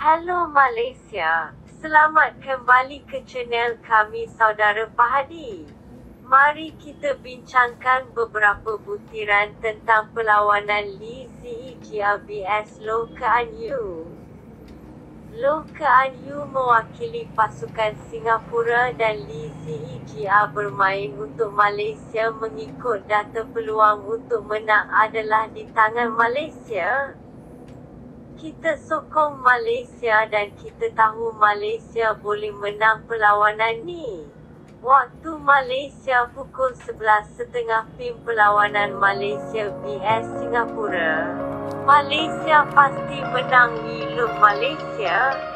Halo Malaysia, selamat kembali ke channel kami Saudara Pahadi. Mari kita bincangkan beberapa butiran tentang perlawanan Lee Sze Jia vs Loh Kean Yew. Loh Kean Yew mewakili pasukan Singapura dan Lee Sze Jia bermain untuk Malaysia mengikut data peluang untuk menang adalah di tangan Malaysia. Kita sokong Malaysia dan kita tahu Malaysia boleh menang perlawanan ni. Waktu Malaysia pukul 11.30 PM perlawanan Malaysia vs Singapura. Malaysia pasti menang. We love Malaysia.